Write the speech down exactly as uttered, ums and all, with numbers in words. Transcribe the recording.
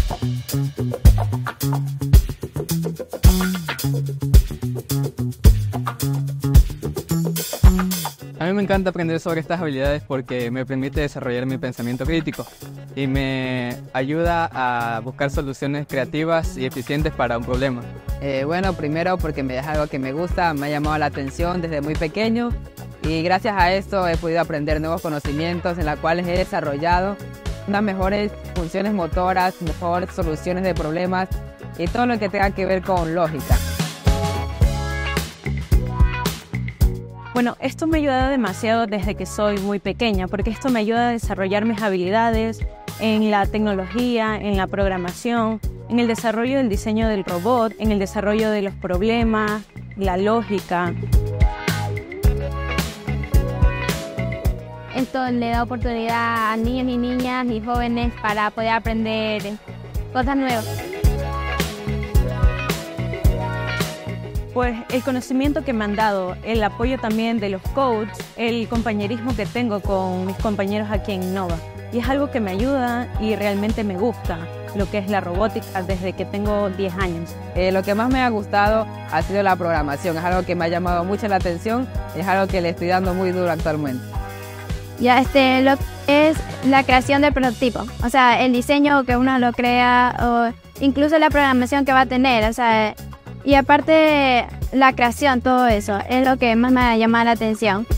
A mí me encanta aprender sobre estas habilidades porque me permite desarrollar mi pensamiento crítico y me ayuda a buscar soluciones creativas y eficientes para un problema. Eh, bueno, primero porque me es algo que me gusta, me ha llamado la atención desde muy pequeño y gracias a esto he podido aprender nuevos conocimientos en los cuales he desarrollado unas mejores funciones motoras, mejores soluciones de problemas y todo lo que tenga que ver con lógica. Bueno, esto me ha ayudado demasiado desde que soy muy pequeña, porque esto me ayuda a desarrollar mis habilidades en la tecnología, en la programación, en el desarrollo del diseño del robot, en el desarrollo de los problemas, la lógica. Esto le da oportunidad a niños y niñas y jóvenes para poder aprender cosas nuevas. Pues el conocimiento que me han dado, el apoyo también de los coaches, el compañerismo que tengo con mis compañeros aquí en Innova. Y es algo que me ayuda y realmente me gusta lo que es la robótica desde que tengo diez años. Eh, lo que más me ha gustado ha sido la programación, es algo que me ha llamado mucho la atención, es algo que le estoy dando muy duro actualmente. Ya este, lo que es la creación del prototipo, o sea, el diseño que uno lo crea o incluso la programación que va a tener, o sea, y aparte la creación, todo eso, es lo que más me ha llamado la atención.